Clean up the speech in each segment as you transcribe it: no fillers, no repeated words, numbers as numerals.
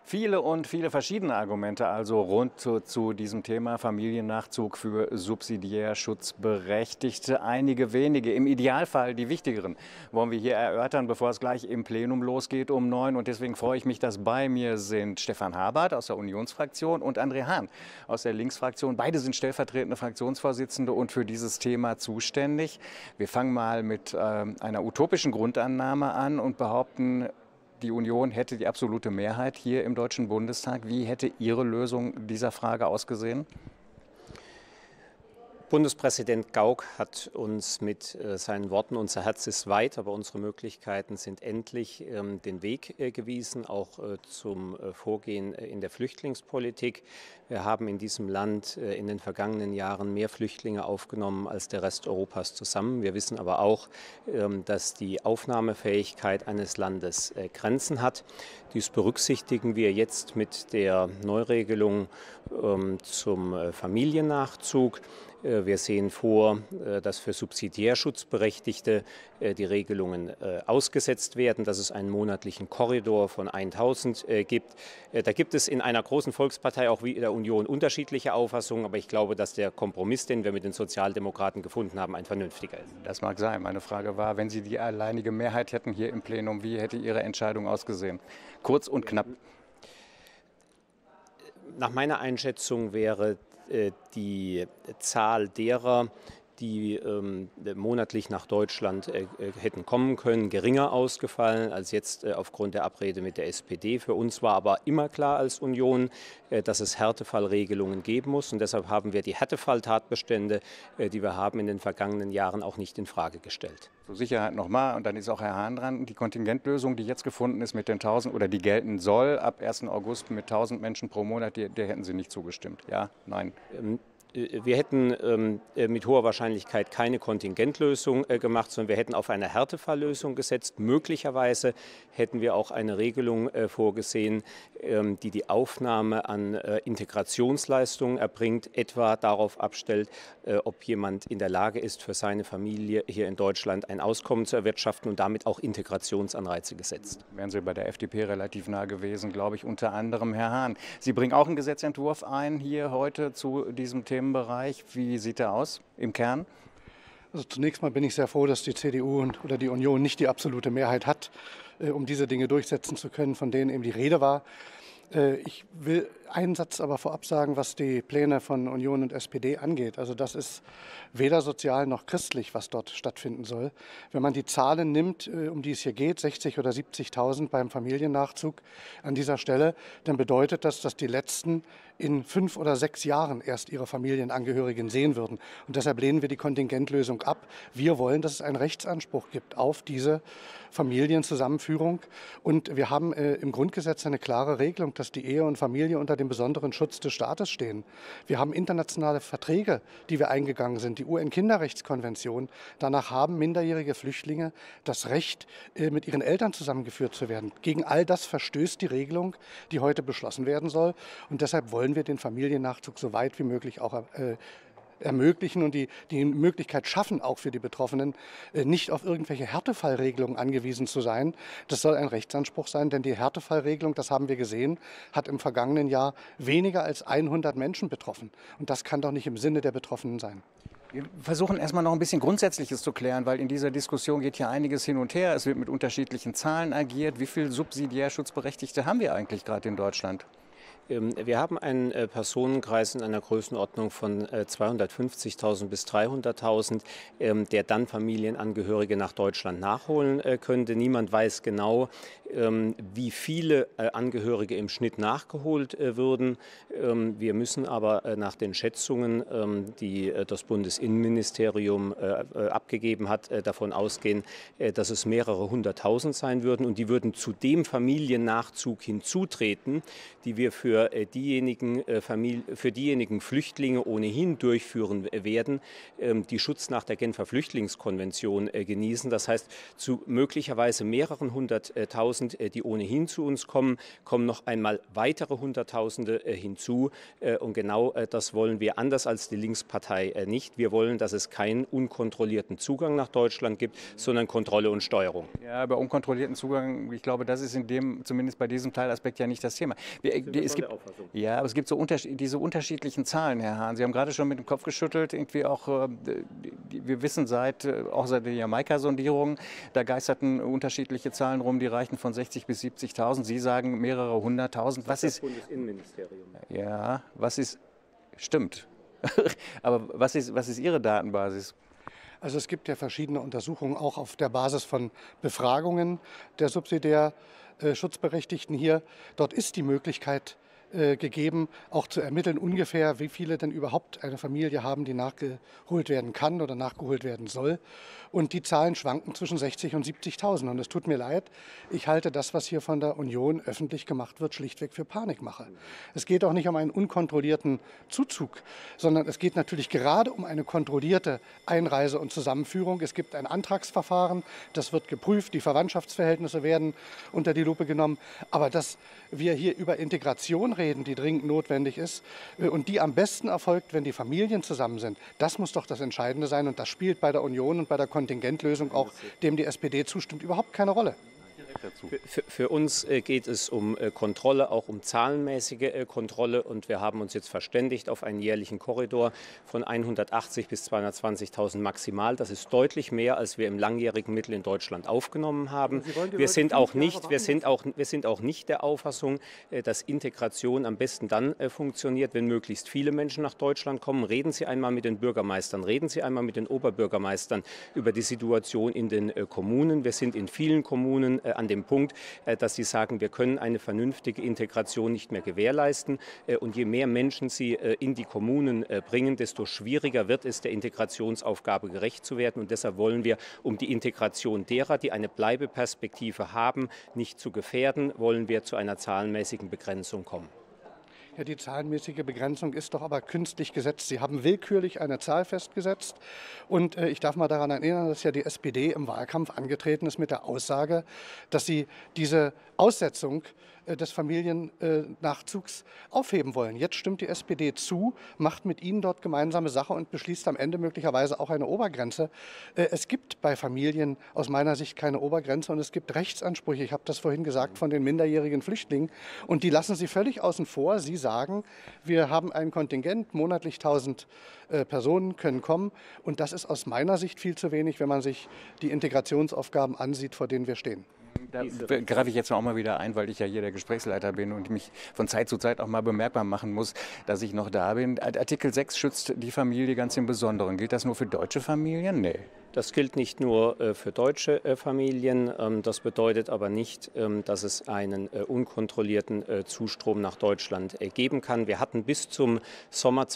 Viele und viele verschiedene Argumente also rund zu diesem Thema Familiennachzug für subsidiär Schutzberechtigte. Einige wenige, im Idealfall die wichtigeren, wollen wir hier erörtern, bevor es gleich im Plenum losgeht um 9. Und deswegen freue ich mich, dass bei mir sind Stefan Habert aus der Unionsfraktion und André Hahn aus der Linksfraktion. Beide sind stellvertretende Fraktionsvorsitzende und für dieses Thema zuständig. Wir fangen mal mit einer utopischen Grundannahme an und behaupten, die Union hätte die absolute Mehrheit hier im Deutschen Bundestag. Wie hätte Ihre Lösung dieser Frage ausgesehen? Bundespräsident Gauck hat uns mit seinen Worten "Unser Herz ist weit, aber unsere Möglichkeiten sind endlich" den Weg gewiesen, auch zum Vorgehen in der Flüchtlingspolitik. Wir haben in diesem Land in den vergangenen Jahren mehr Flüchtlinge aufgenommen als der Rest Europas zusammen. Wir wissen aber auch, dass die Aufnahmefähigkeit eines Landes Grenzen hat. Dies berücksichtigen wir jetzt mit der Neuregelung zum Familiennachzug. Wir sehen vor, dass für subsidiär Schutzberechtigte die Regelungen ausgesetzt werden, dass es einen monatlichen Korridor von 1.000 gibt. Da gibt es in einer großen Volkspartei auch wie der Union unterschiedliche Auffassungen, aber ich glaube, dass der Kompromiss, den wir mit den Sozialdemokraten gefunden haben, ein vernünftiger ist. Das mag sein. Meine Frage war, wenn Sie die alleinige Mehrheit hätten hier im Plenum, wie hätte Ihre Entscheidung ausgesehen? Kurz und knapp. Nach meiner Einschätzung wäre die Zahl derer, die monatlich nach Deutschland hätten kommen können, geringer ausgefallen als jetzt aufgrund der Abrede mit der SPD. Für uns war aber immer klar als Union, dass es Härtefallregelungen geben muss. Und deshalb haben wir die Härtefalltatbestände, die wir haben in den vergangenen Jahren, auch nicht in Frage gestellt. Zur Sicherheit nochmal, und dann ist auch Herr Hahn dran, die Kontingentlösung, die jetzt gefunden ist mit den 1.000 oder die gelten soll ab 1. August mit 1.000 Menschen pro Monat, der hätten Sie nicht zugestimmt. Ja, nein. Wir hätten mit hoher Wahrscheinlichkeit keine Kontingentlösung gemacht, sondern wir hätten auf eine Härtefalllösung gesetzt. Möglicherweise hätten wir auch eine Regelung vorgesehen, die die Aufnahme an Integrationsleistungen erbringt, etwa darauf abstellt, ob jemand in der Lage ist, für seine Familie hier in Deutschland ein Auskommen zu erwirtschaften und damit auch Integrationsanreize gesetzt. Wären Sie bei der FDP relativ nah gewesen, glaube ich, unter anderem Herr Hahn. Sie bringen auch einen Gesetzentwurf ein hier heute zu diesem Themenbereich. Wie sieht er aus im Kern? Also zunächst mal bin ich sehr froh, dass die CDU oder die Union nicht die absolute Mehrheit hat, um diese Dinge durchsetzen zu können, von denen eben die Rede war. Ich will einen Satz aber vorab sagen, was die Pläne von Union und SPD angeht. Also das ist weder sozial noch christlich, was dort stattfinden soll. Wenn man die Zahlen nimmt, um die es hier geht, 60.000 oder 70.000 beim Familiennachzug an dieser Stelle, dann bedeutet das, dass die Letzten in 5 oder 6 Jahren erst ihre Familienangehörigen sehen würden. Und deshalb lehnen wir die Kontingentlösung ab. Wir wollen, dass es einen Rechtsanspruch gibt auf diese Familienzusammenführung. Und wir haben im Grundgesetz eine klare Regelung, dass die Ehe und Familie unter dem besonderen Schutz des Staates stehen. Wir haben internationale Verträge, die wir eingegangen sind, die UN-Kinderrechtskonvention. Danach haben minderjährige Flüchtlinge das Recht, mit ihren Eltern zusammengeführt zu werden. Gegen all das verstößt die Regelung, die heute beschlossen werden soll. Und deshalb wollen wir den Familiennachzug so weit wie möglich auch ermöglichen und die Möglichkeit schaffen, auch für die Betroffenen, nicht auf irgendwelche Härtefallregelungen angewiesen zu sein. Das soll ein Rechtsanspruch sein, denn die Härtefallregelung, das haben wir gesehen, hat im vergangenen Jahr weniger als 100 Menschen betroffen. Und das kann doch nicht im Sinne der Betroffenen sein. Wir versuchen erstmal noch ein bisschen Grundsätzliches zu klären, weil in dieser Diskussion geht ja einiges hin und her. Es wird mit unterschiedlichen Zahlen agiert. Wie viele subsidiär Schutzberechtigte haben wir eigentlich gerade in Deutschland? Wir haben einen Personenkreis in einer Größenordnung von 250.000 bis 300.000, der dann Familienangehörige nach Deutschland nachholen könnte. Niemand weiß genau, wie viele Angehörige im Schnitt nachgeholt würden. Wir müssen aber nach den Schätzungen, die das Bundesinnenministerium abgegeben hat, davon ausgehen, dass es mehrere 100.000 sein würden. Und die würden zu dem Familiennachzug hinzutreten, die wir für diejenigen Flüchtlinge ohnehin durchführen werden, die Schutz nach der Genfer Flüchtlingskonvention genießen. Das heißt, zu möglicherweise mehreren hunderttausend, die ohnehin zu uns kommen, kommen noch einmal weitere Hunderttausende hinzu. Und genau das wollen wir, anders als die Linkspartei, nicht. Wir wollen, dass es keinen unkontrollierten Zugang nach Deutschland gibt, sondern Kontrolle und Steuerung. Ja, bei unkontrollierten Zugang, ich glaube, das ist zumindest bei diesem Teilaspekt ja nicht das Thema. Aber es gibt so diese unterschiedlichen Zahlen, Herr Hahn. Sie haben gerade schon mit dem Kopf geschüttelt, irgendwie auch, wir wissen auch seit der Jamaika-Sondierung, da geisterten unterschiedliche Zahlen rum, die reichen von 60.000 bis 70.000. Sie sagen mehrere hunderttausend. Was ist das Bundesinnenministerium? Ja, stimmt. Aber was ist Ihre Datenbasis? Also es gibt ja verschiedene Untersuchungen, auch auf der Basis von Befragungen der subsidiär Schutzberechtigten hier. Dort ist die Möglichkeit gegeben, auch zu ermitteln ungefähr, wie viele denn überhaupt eine Familie haben, die nachgeholt werden kann oder nachgeholt werden soll. Und die Zahlen schwanken zwischen 60.000 und 70.000. Und es tut mir leid, ich halte das, was hier von der Union öffentlich gemacht wird, schlichtweg für Panikmache. Es geht auch nicht um einen unkontrollierten Zuzug, sondern es geht natürlich gerade um eine kontrollierte Einreise und Zusammenführung. Es gibt ein Antragsverfahren, das wird geprüft, die Verwandtschaftsverhältnisse werden unter die Lupe genommen. Aber dass wir hier über Integration reden, die dringend notwendig ist und die am besten erfolgt, wenn die Familien zusammen sind, das muss doch das Entscheidende sein. Und das spielt bei der Union und bei der Kontingentlösung, auch dem die SPD zustimmt, überhaupt keine Rolle. Für uns geht es um Kontrolle, auch um zahlenmäßige Kontrolle. Und wir haben uns jetzt verständigt auf einen jährlichen Korridor von 180.000 bis 220.000 maximal. Das ist deutlich mehr, als wir im langjährigen Mittel in Deutschland aufgenommen haben. Wir sind auch nicht der Auffassung, dass Integration am besten dann funktioniert, wenn möglichst viele Menschen nach Deutschland kommen. Reden Sie einmal mit den Bürgermeistern, reden Sie einmal mit den Oberbürgermeistern über die Situation in den Kommunen. Wir sind in vielen Kommunen an dem Punkt, dass sie sagen, wir können eine vernünftige Integration nicht mehr gewährleisten. Und je mehr Menschen sie in die Kommunen bringen, desto schwieriger wird es, der Integrationsaufgabe gerecht zu werden. Und deshalb wollen wir, um die Integration derer, die eine Bleibeperspektive haben, nicht zu gefährden, wollen wir zu einer zahlenmäßigen Begrenzung kommen. Ja, die zahlenmäßige Begrenzung ist doch aber künstlich gesetzt. Sie haben willkürlich eine Zahl festgesetzt. Und ich darf mal daran erinnern, dass ja die SPD im Wahlkampf angetreten ist mit der Aussage, dass sie diese Aussetzung des Familiennachzugs aufheben wollen. Jetzt stimmt die SPD zu, macht mit Ihnen dort gemeinsame Sache und beschließt am Ende möglicherweise auch eine Obergrenze. Es gibt bei Familien aus meiner Sicht keine Obergrenze und es gibt Rechtsansprüche. Ich habe das vorhin gesagt von den minderjährigen Flüchtlingen und die lassen Sie völlig außen vor. Sie sagen, wir haben ein Kontingent, monatlich 1.000 Personen können kommen und das ist aus meiner Sicht viel zu wenig, wenn man sich die Integrationsaufgaben ansieht, vor denen wir stehen. Da greife ich jetzt auch mal wieder ein, weil ich ja hier der Gesprächsleiter bin und mich von Zeit zu Zeit auch mal bemerkbar machen muss, dass ich noch da bin. Artikel 6 schützt die Familie ganz im Besonderen. Gilt das nur für deutsche Familien? Nee. Das gilt nicht nur für deutsche Familien. Das bedeutet aber nicht, dass es einen unkontrollierten Zustrom nach Deutschland geben kann. Wir hatten bis zum Sommer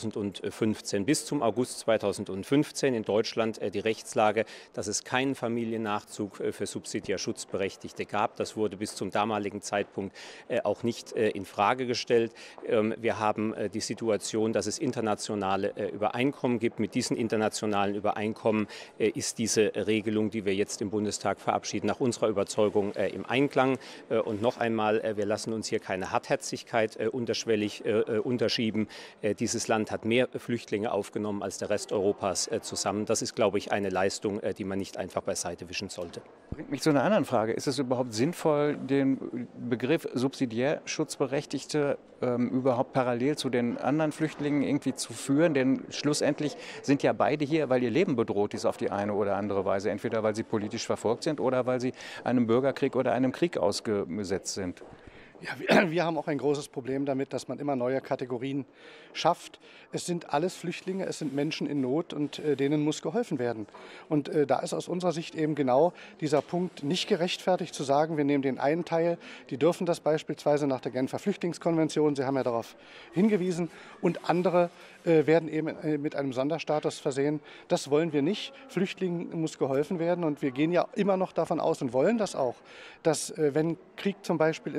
2015, bis zum August 2015 in Deutschland die Rechtslage, dass es keinen Familiennachzug für subsidiär Schutzberechtigte gab. Das wurde bis zum damaligen Zeitpunkt auch nicht in Frage gestellt. Wir haben die Situation, dass es internationale Übereinkommen gibt. Mit diesen internationalen Übereinkommen ist diese Regelung, die wir jetzt im Bundestag verabschieden, nach unserer Überzeugung im Einklang. Und noch einmal, wir lassen uns hier keine Hartherzigkeit unterschwellig unterschieben. Dieses Land hat mehr Flüchtlinge aufgenommen als der Rest Europas zusammen. Das ist, glaube ich, eine Leistung, die man nicht einfach beiseite wischen sollte. Bringt mich zu einer anderen Frage. Ist es überhaupt sinnvoll, den Begriff subsidiär Schutzberechtigte überhaupt parallel zu den anderen Flüchtlingen irgendwie zu führen? Denn schlussendlich sind ja beide hier, weil ihr Leben bedroht ist auf die eine oder andere Weise. Entweder weil sie politisch verfolgt sind oder weil sie einem Bürgerkrieg oder einem Krieg ausgesetzt sind. Ja, wir haben auch ein großes Problem damit, dass man immer neue Kategorien schafft. Es sind alles Flüchtlinge, es sind Menschen in Not und denen muss geholfen werden. Und da ist aus unserer Sicht eben genau dieser Punkt nicht gerechtfertigt zu sagen, wir nehmen den einen Teil, die dürfen das beispielsweise nach der Genfer Flüchtlingskonvention, Sie haben ja darauf hingewiesen, und andere werden eben mit einem Sonderstatus versehen. Das wollen wir nicht. Flüchtlingen muss geholfen werden und wir gehen ja immer noch davon aus und wollen das auch, dass wenn Krieg zum Beispiel in Syrien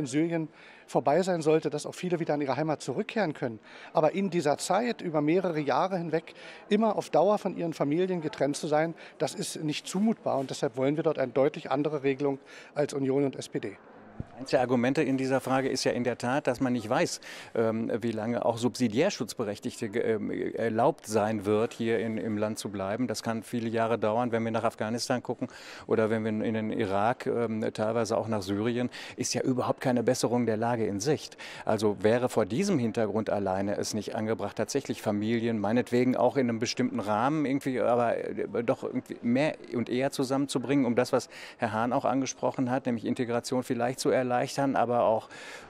vorbei sein sollte, dass auch viele wieder an ihre Heimat zurückkehren können. Aber in dieser Zeit über mehrere Jahre hinweg immer auf Dauer von ihren Familien getrennt zu sein, das ist nicht zumutbar. Und deshalb wollen wir dort eine deutlich andere Regelung als Union und SPD. Eines der Argumente in dieser Frage ist ja in der Tat, dass man nicht weiß, wie lange auch Subsidiärschutzberechtigte erlaubt sein wird, hier im Land zu bleiben. Das kann viele Jahre dauern, wenn wir nach Afghanistan gucken oder wenn wir in den Irak, teilweise auch nach Syrien, ist ja überhaupt keine Besserung der Lage in Sicht. Also wäre vor diesem Hintergrund alleine es nicht angebracht, tatsächlich Familien, meinetwegen auch in einem bestimmten Rahmen irgendwie, aber doch irgendwie mehr und eher zusammenzubringen, um das, was Herr Hahn auch angesprochen hat, nämlich Integration vielleicht zu erleichtern, aber auch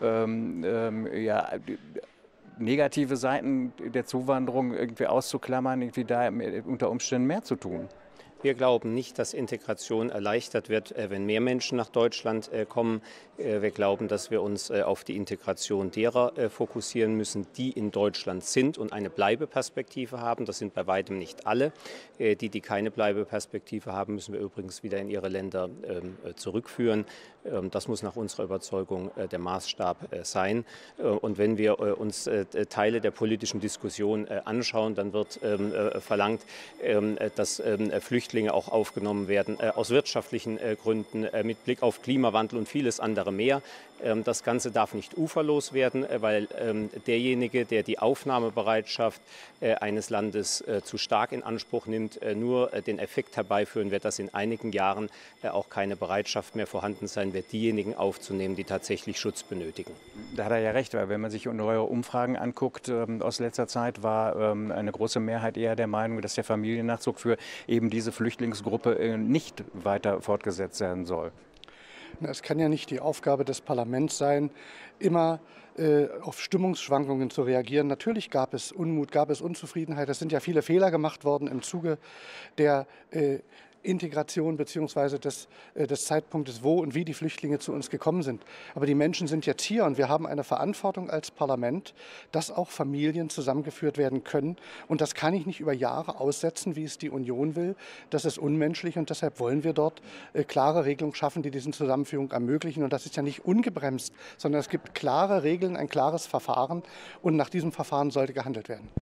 negative Seiten der Zuwanderung irgendwie auszuklammern, irgendwie da unter Umständen mehr zu tun. Wir glauben nicht, dass Integration erleichtert wird, wenn mehr Menschen nach Deutschland kommen. Wir glauben, dass wir uns auf die Integration derer fokussieren müssen, die in Deutschland sind und eine Bleibeperspektive haben. Das sind bei weitem nicht alle. Die keine Bleibeperspektive haben, müssen wir übrigens wieder in ihre Länder zurückführen. Das muss nach unserer Überzeugung der Maßstab sein. Und wenn wir uns Teile der politischen Diskussion anschauen, dann wird verlangt, dass Flüchtlinge auch aufgenommen werden aus wirtschaftlichen Gründen, mit Blick auf Klimawandel und vieles andere mehr. Das Ganze darf nicht uferlos werden, weil derjenige, der die Aufnahmebereitschaft eines Landes zu stark in Anspruch nimmt, nur den Effekt herbeiführen wird, dass in einigen Jahren auch keine Bereitschaft mehr vorhanden sein wird, diejenigen aufzunehmen, die tatsächlich Schutz benötigen. Da hat er ja recht, weil wenn man sich neue Umfragen anguckt, aus letzter Zeit war eine große Mehrheit eher der Meinung, dass der Familiennachzug für eben diese Flüchtlingsgruppe nicht weiter fortgesetzt werden soll. Es kann ja nicht die Aufgabe des Parlaments sein, immer auf Stimmungsschwankungen zu reagieren. Natürlich gab es Unmut, gab es Unzufriedenheit. Es sind ja viele Fehler gemacht worden im Zuge der Integration bzw. des Zeitpunktes, wo und wie die Flüchtlinge zu uns gekommen sind. Aber die Menschen sind jetzt hier und wir haben eine Verantwortung als Parlament, dass auch Familien zusammengeführt werden können. Und das kann ich nicht über Jahre aussetzen, wie es die Union will. Das ist unmenschlich und deshalb wollen wir dort klare Regelungen schaffen, die diese Zusammenführung ermöglichen. Und das ist ja nicht ungebremst, sondern es gibt klare Regeln, ein klares Verfahren und nach diesem Verfahren sollte gehandelt werden.